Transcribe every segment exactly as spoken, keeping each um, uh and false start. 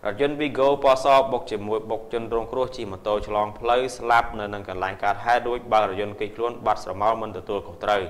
รถยนต์ Vigo ปอ ซอ บกជាមួយបុកជនរងគ្រោះជិះម៉ូតូឆ្លងផ្លូវស្លាប់នៅនឹងកន្លែងកើតហេតុដោយបើករថយន្តគេចខ្លួនបាត់ស្រមោលមិនទទួលខុសត្រូវ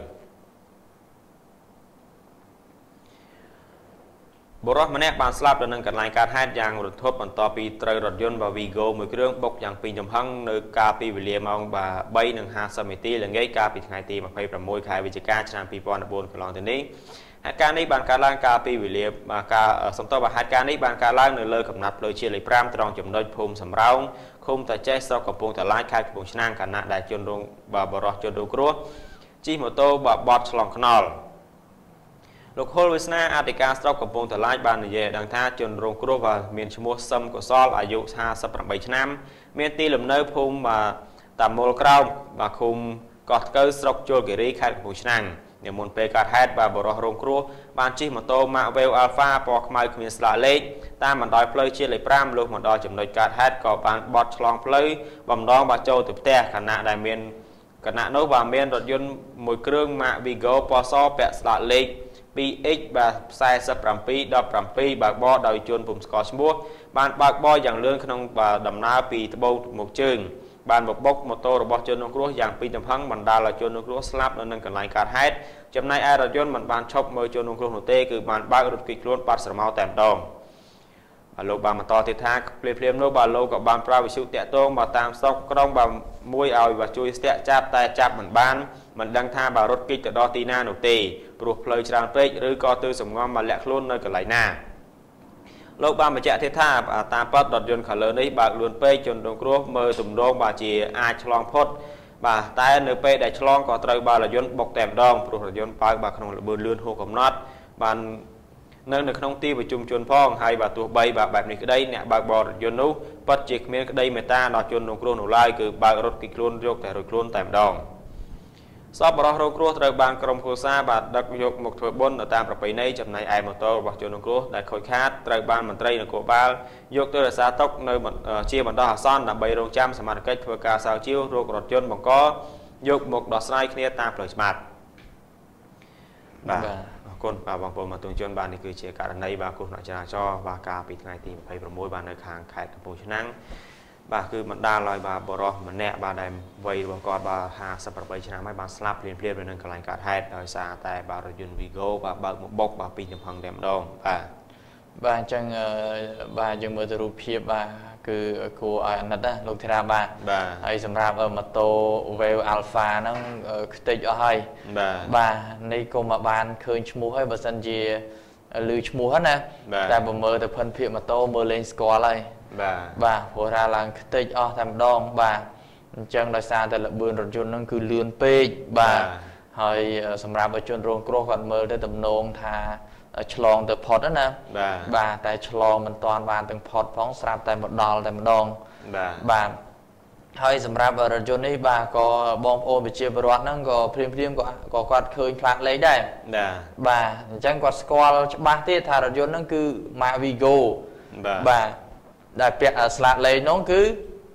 បុរសម្នាក់បានស្លាប់នៅនឹងកន្លែងកើតហេតុយ៉ាងរន្ធត់បន្ទាប់ពីត្រូវរថយន្ត Vigo មួយគ្រឿងបុកយ៉ាងពេញចំហឹងនៅកាលពីវេលាម៉ោង baនិងห้าสิบ នាទីល្ងាចកាលពីថ្ងៃទីยี่สิบหก ខែវិច្ឆិកាឆ្នាំยี่สิบศูนย์สี่កន្លងទៅនេះហេតុការណ៍នេះបានកើតឡើងកាលពីវេលាការសំទោសហេតុការណ៍នេះបានកើតឡើងនៅលើកំណាត់ផ្លូវជាតិលេខfiveត្រង់ចំណុចភូមិសំរោងឃុំតាចេះស្រុកកំពង់តាឡាចខេត្តកំពង់ឆ្នាំងខណៈដែលជនរងបរិសុទ្ធជនរងគ្រោះជិះម៉ូតូបត់ឆ្លងថ្នល់លោកហុលវាសនាអធិការស្រុកកំពង់តាឡាចបាននិយាយដឹងថាជនរងគ្រោះមានឈ្មោះសឹមកុសលអាយុห้าสิบแปดឆ្នាំមានទីលំនៅភូមិតាមុលក្រោមបាទឃុំកោះថ្កូវស្រុកជលគិរីខេត្តកំពង់ឆ្នាំងនៅមុនពេលកើតហេតុបាទបរិសុទ្ធរងគ្រោះបានជិះម៉ូតូ Max Wave Alpha ពណ៌ខ្មៅគ្មានស្លាកលេខតាមបណ្ដោយផ្លូវជាតិលេខfiveលុះមកដល់ចំណុចកើតហេតុក៏បានបត់ឆ្លងផ្លូវបំដងបាទចូលទៅផ្ទះខណៈដែលមានគណៈនោះបាទមានរថយន្តមួយគ្រឿង Max Vigo ពណ៌សពាក់ស្លាកលេខtwo x បាទforty-seven seventeenបើកបរដោយជនពុំស្គាល់ឈ្មោះបានបើកបរយ៉ាងលឿនក្នុងដំណើរពីត្បូងមកជើងបានបបុកម៉ូតូរបស់ជនរងគ្រោះយ៉ាងពេញទំហឹងបណ្ដាលឲ្យជនរងគ្រោះស្លាប់នៅនឹងកន្លែងកើតហេតុចំណែកឯរថយន្តមិនបានឈប់មើលជនរងគ្រោះនោះទេគឺបានបើករត់គេចខ្លួនបាត់ស្រមោលតែម្ដងបាទលោកបានបន្តទៀតថាភ្លាមភ្លាមនោះបាទលោកក៏បានប្រើវិទ្យុតាក់ទងមកតាមស្រុកក្រុងបាទមួយឲ្យបាទជួយស្ទាក់ចាប់តែចាប់មិនបានមិនដឹងថាបាទរត់គេចទៅដល់ទីណានោះទេព្រោះផ្លូវច្រើនពេកឬក៏ទៅសំងំមកលាក់ខ្លួននៅកន្លែងណាលោកបានបញ្ជាក់ទៀតថាតាមពិតរថយន្តខាងលើនេះបើកលឿនពេកជនរងគ្រោះមើលទម្រង់បាទជាអាចឆ្លងផុតបាទតែនៅពេលដែលឆ្លងក៏ត្រូវបាទរថយន្តបុកតែម្ដងព្រោះរថយន្តបើកបាទក្នុងល្បឿនលឿនហួសកំណត់បាននៅនៅក្នុងទីប្រជុំជនផងហើយបាទទោះបីបាទបែបនេះក្តីអ្នកបើកបររថយន្តនោះពិតជាគ្មានក្តីមេត្តាដល់ជនរងគ្រោះនោះឡើយគឺបើករត់គេចខ្លួនយកតែរួចខ្លួនតែម្ដងសពបរិសុទ្ធរងគ្រោះត្រូវបានក្រុមគ្រួសារបាទដឹកយកមកធ្វើបុណ្យនៅតាមប្រពៃណីចំណែកឯម៉ូតូរបស់ជនរងគ្រោះដែលខូចខាតត្រូវបានមន្ត្រីនគរបាលយកទៅរក្សាទុកនៅជាបណ្ដោះអាសន្នដើម្បីរងចាំសមត្ថកិច្ចធ្វើការស្រាវជ្រាវរោគរថយន្តបង្កយកមកដោះស្រាយគ្នាតាមផ្លូវច្បាប់បាទអរគុណបាទបងប្អូនមកទស្សនិកជនបាទនេះគឺជាករណីបាទគ្រោះថ្នាក់ចរាចរណ៍បាទកាលពីថ្ងៃទីยี่สิบหกបាទនៅខាងខេត្តកំពង់ឆ្នាំងបាទគឺបណ្ដាលឲ្យបាទបរិសុទ្ធម្នាក់បាទដែលវ័យរបស់គាត់បាទห้าสิบแปดឆ្នាំហើយបានស្លាប់ភ្លាមភ្លាមនៅនឹងកន្លែងកើតហេតុដោយសារតែបាទរថយន្ត Vigo បាទបើកមកបុកបាទពីចំហឹងតែម្ដងបាទបាទអញ្ចឹងបាទយើងមើលទៅរូបភាពបាទគឺគួរឲ្យអាណិតណាលោកធីរ៉ាបាទហើយសម្រាប់ម៉ូតូ Wave Alpha ហ្នឹងខ្ទេចអស់ហើយបាទបាទនេះក៏មកបានឃើញឈ្មោះហើយបើសិនជាឮឈ្មោះហ្នឹងណាតែបើមើលទៅភិនភាគម៉ូតូមើលលេងស្គាល់ហើយបាទបាទព្រោះរ៉ាឡើងខ្ទេចអស់តែម្ដងបាទអញ្ចឹងដោយសារតែល្បឿនរថយន្តហ្នឹងគឺលឿនពេកបាទហើយសម្រាប់ជនរងគ្រោះគាត់មើលទៅទំនងថាឆ្លងទៅផុតណាបាទបាទតែឆ្លងមិនទាន់បានទាំងផុតផងស្រាប់តែមកដល់តែម្ដងបាទបាទហើយសម្រាប់រថយន្តនេះបាទក៏បងប្អូនប្រជាពលរដ្ឋហ្នឹងក៏ព្រាមព្រាមក៏ក៏គាត់ឃើញផ្លាកលេខដែរបាទអញ្ចឹងគាត់ស្គាល់ច្បាស់ទៀតថារថយន្តហ្នឹងគឺ Max Vigo បាទដែលពាក់ស្លាកលេខនោះគឺ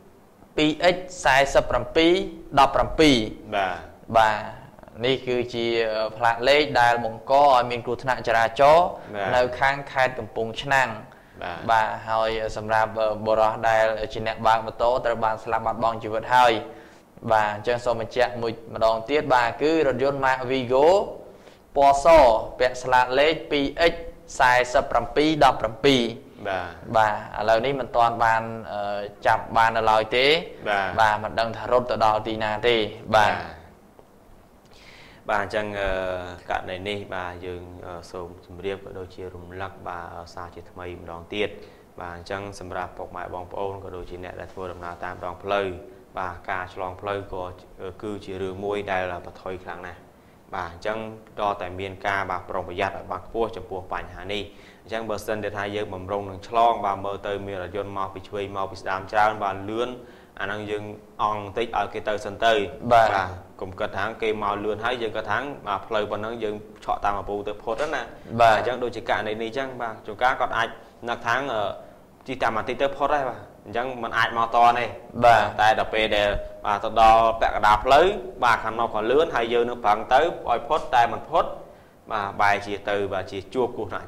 two x forty-seven seventeenបាទបាទនេះគឺជាផ្លាកលេខដែលបង្កឲ្យមានគ្រោះថ្នាក់ចរាចរណ៍នៅខាងខេត្តកំពង់ឆ្នាំងបាទហើយសម្រាប់បុរសដែលជាអ្នកបើកម៉ូតូត្រូវបានស្លាប់បាត់បង់ជីវិតហើយបាទអញ្ចឹងសូមបញ្ជាក់មួយម្ដងទៀតបាទគឺរថយន្ត Max Vigo ពណ៌សពាក់ស្លាកលេខ two x forty-seven seventeenបាទបាទឥឡូវនេះមិនទាន់បានចាប់បាននៅឡើយទេបាទមិនដឹងថារត់ទៅដល់ទីណាទេបាទបាទអញ្ចឹងករណីនេះបាទយើងសូមជម្រាបក៏ដូចជារំលឹកបាទសារជាថ្មីម្ដងទៀតបាទអញ្ចឹងសម្រាប់ពុកម៉ែបងប្អូនក៏ដូចជាអ្នកដែលធ្វើដំណើរតាមដងផ្លូវបាទការឆ្លងផ្លូវក៏គឺជារឿងមួយដែលប្រថុយខ្លាំងណាស់បាទអញ្ចឹងតតែមានការបាទប្រុងប្រយ័ត្នឲ្យបានខ្ពស់ចំពោះបញ្ហានេះអញ្ចឹងបើសិនតែថាយើងបំរុងនឹងឆ្លងបាទមើលទៅមានរថយន្តមកពីឆ្វេងមកពីស្ដាំច្រើនបាទលឿនអាហ្នឹងយើងអង់បន្តិចឲ្យគេទៅសិនទៅបាទកុំគិតថាគេមកលឿនហើយយើងក៏ថាបាទផ្លូវប៉ុណ្ណឹងយើងឆក់តាមអពូទៅផុតណាបាទអញ្ចឹងដូចជាករណីនេះអញ្ចឹងបាទជួនកាលគាត់អាចនឹកថាជិះតាមបន្តិចទៅផុតហើយបាទអញ្ចឹងมันអាចមកតទេបាទតែដល់ពេលដែលបាទទៅដល់ពាក់កណ្ដាលផ្លូវបាទខាងនោះក៏លឿនហើយយើងនឹងប្រឹងទៅឲ្យផុតតែមិនផុតបាទបែរជាទៅបាទជាជួបគ្រោះថ្នាក់អញ្ចឹងបាទ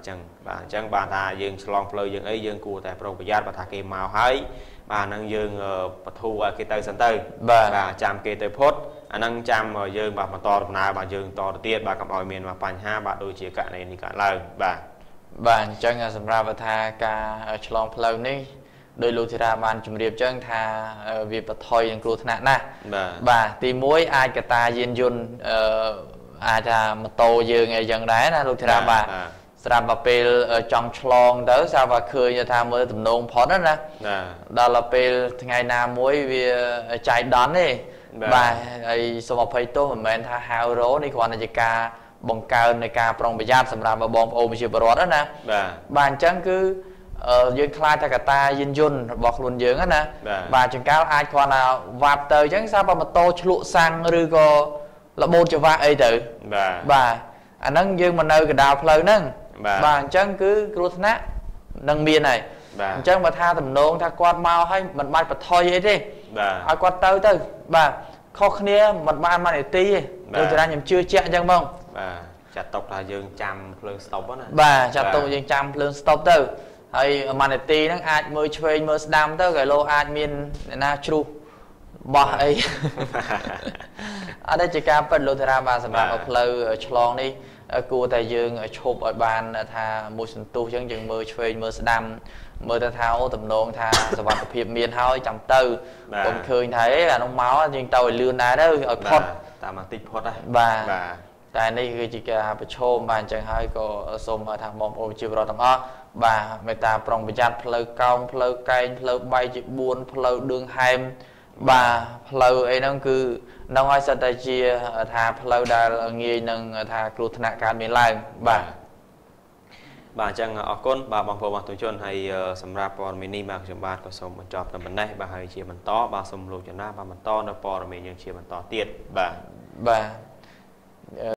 បាទអញ្ចឹងបានថាយើងឆ្លងផ្លូវយើងអីយើងគួរតែប្រុងប្រយ័ត្នបើថាគេមកហើយបាទនឹងយើងបធូរឲ្យគេទៅសិនទៅបាទចាំគេទៅផុតអានឹងចាំយើងបាទបន្តដំណើរបាទយើងតទៅទៀតបាទកុំឲ្យមានបញ្ហាបាទដូចជាករណីនេះកើតឡើងបាទបាទអញ្ចឹងសម្រាប់ថាការឆ្លងផ្លូវនេះដោយលោកធីរ៉ាបានជម្រាបចឹងថាវាបថុយនឹងគ្រោះថ្នាក់ណាស់បាទទីមួយអាចកតាយានយន្តអឺអាចថាម៉ូតូយើងអីចឹងដែរណាលោកធីរ៉ាបាទស្រាប់តែពេលចង់ឆ្លងទៅស្រាប់តែឃើញថាមើលទំនងផុតណាដល់ទៅពេលថ្ងៃណាមួយវាចៃដន្យទេបាទហើយសូមអភ័យទោសមិនមែនថាហៅរោនេះគ្រាន់តែជាការបង្កើននៃការប្រុងប្រយ័ត្នសម្រាប់បងប្អូនប្រជាពលរដ្ឋណាបាទអញ្ចឹងគឺយើងខ្លាចថាកតាយានយន្តរបស់ខ្លួនយើងណាបាទចង្កាលអាចគ្រាន់តែវ៉ាប់ទៅអញ្ចឹងស្រាប់តែម៉ូតូឆ្លក់សាំងឬក៏លបូតច្រវាក់អីទៅបាទបាទអាហ្នឹងយើងមកនៅកណ្ដាលផ្លូវហ្នឹងបាទអញ្ចឹងគឺគ្រោះថ្នាក់នឹងមានហើយអញ្ចឹងបើថាទំនងថាគាត់មកហើយមិនបាច់បថុយអីទេបាទឲ្យគាត់ទៅទៅបាទខុសគ្នាមិនបានមួយនាទីទេដូចតាខ្ញុំជឿជាក់អញ្ចឹងហ្មងបាទចាត់ទុកថាយើងចាំភ្លើងស្តុបណាបាទចាត់ទុកយើងចាំភ្លើងស្តុបទៅហើយមួយនាទីហ្នឹងអាចមើលឆ្វេងមើលស្ដាំទៅក៏លោអាចមានអ្នកណាជ្រុះបោះអីអត់ទេជាការពិតលោកតារាបាទសម្រាប់ផ្លូវឆ្លងនេះគួរតែយើងឈប់ឲ្យបានថាមួយសន្ទុះអញ្ចឹងយើងមើលឆ្វេងមើលស្ដាំមើលទៅថាអូទំនងថាសុវត្ថិភាពមានហើយចាំទៅកុំឃើញថាអីអានោះមកយើងទៅឲ្យលឿនដែរទៅឲ្យផុតតាមបន្តិចផុតដែរបាទតែនេះគឺជាការប្រឈមបាទអញ្ចឹងហើយក៏សូមថាបងប្អូនជាប្រវត្តិទាំងអស់បាទមេត្តាប្រុងប្រយ័ត្នផ្លូវកោងផ្លូវកែងផ្លូវបែកជាបួនផ្លូវដឿងហែមបាទផ្លូវអីហ្នឹងគឺនឹងឲ្យសិតតែជាថាផ្លូវដែលងាយនឹងថាគ្រោះថ្នាក់កើតមានឡើងបាទបាទអញ្ចឹងអរគុណបាទបងប្អូនបងប្អូនជនហើយសម្រាប់ព័ត៌មាននេះបាទខ្ញុំបាទក៏សូមបញ្ចប់តែប៉ុណ្ណេះបាទហើយជាបន្តបាទសូមលោកចំណាបាទបន្តនៅព័ត៌មានយើងជាបន្តទៀតបាទបាទ